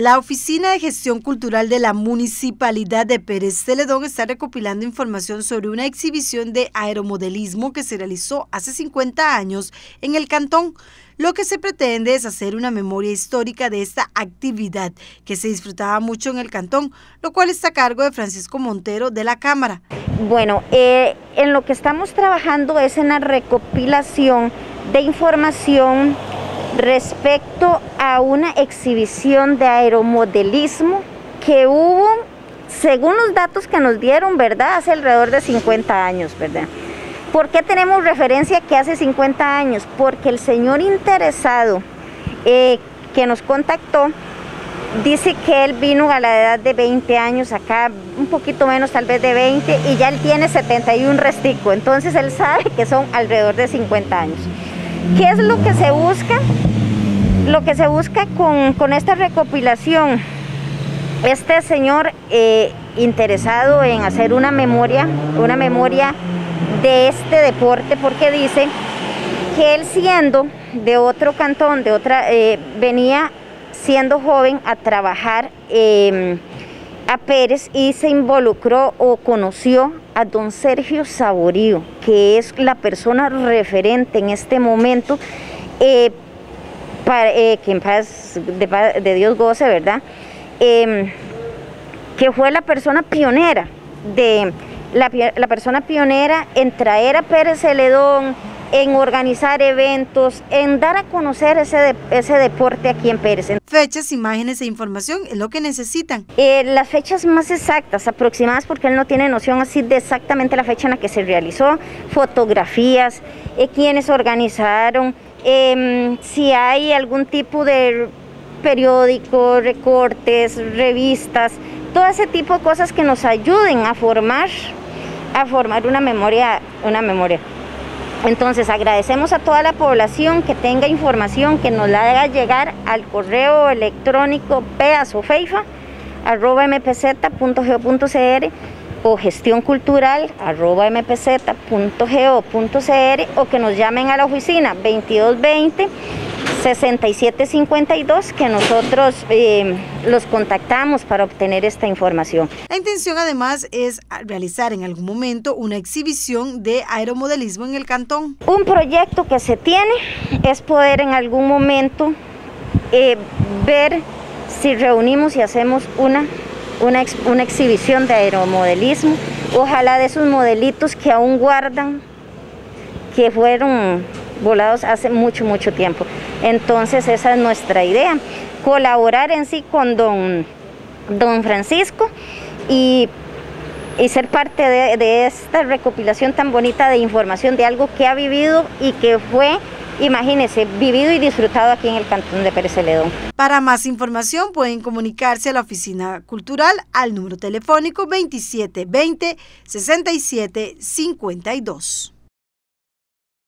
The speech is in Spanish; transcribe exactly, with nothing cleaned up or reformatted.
La Oficina de Gestión Cultural de la Municipalidad de Pérez Celedón está recopilando información sobre una exhibición de aeromodelismo que se realizó hace cincuenta años en el cantón. Lo que se pretende es hacer una memoria histórica de esta actividad que se disfrutaba mucho en el cantón, lo cual está a cargo de Francisco Montero de la Cámara. Bueno, eh, en lo que estamos trabajando es en la recopilación de información respecto a una exhibición de aeromodelismo que hubo, según los datos que nos dieron, ¿verdad?, hace alrededor de cincuenta años, ¿verdad? ¿Por qué tenemos referencia que hace cincuenta años? Porque el señor interesado eh, que nos contactó dice que él vino a la edad de veinte años acá, un poquito menos tal vez de veinte, y ya él tiene setenta y un restico, entonces él sabe que son alrededor de cincuenta años. ¿Qué es lo que se busca? Lo que se busca con, con esta recopilación, este señor eh, interesado en hacer una memoria, una memoria de este deporte, porque dice que él, siendo de otro cantón, de otra, eh, venía siendo joven a trabajar eh, a Pérez y se involucró o conoció a don Sergio Saborío, que es la persona referente en este momento, eh, para, eh, que en paz de, de Dios goce, ¿verdad? Eh, que fue la persona pionera, de la, la persona pionera en traer a Pérez Celedón, en organizar eventos, en dar a conocer ese, de, ese deporte aquí en Pérez. Fechas, imágenes e información es lo que necesitan. Eh, las fechas más exactas, aproximadas, porque él no tiene noción así de exactamente la fecha en la que se realizó, fotografías, eh, quienes organizaron, eh, si hay algún tipo de periódico, recortes, revistas, todo ese tipo de cosas que nos ayuden a formar, a formar una memoria, una memoria. Entonces agradecemos a toda la población que tenga información, que nos la haga llegar al correo electrónico peasofeifa arroba mpz punto go punto cr o gestioncultural arroba mpz punto go punto cr, o que nos llamen a la oficina veintidós veinte sesenta y siete cincuenta y dos, que nosotros eh, los contactamos para obtener esta información. La intención además es realizar en algún momento una exhibición de aeromodelismo en el cantón. Un proyecto que se tiene es poder en algún momento eh, ver si reunimos y hacemos una, una, ex, una exhibición de aeromodelismo, ojalá de esos modelitos que aún guardan, que fueron volados hace mucho, mucho tiempo. Entonces esa es nuestra idea, colaborar en sí con don, don Francisco y, y ser parte de, de esta recopilación tan bonita de información de algo que ha vivido y que fue, imagínense, vivido y disfrutado aquí en el cantón de Pérez Celedón. Para más información pueden comunicarse a la Oficina Cultural al número telefónico veintisiete veinte sesenta y siete cincuenta y dos.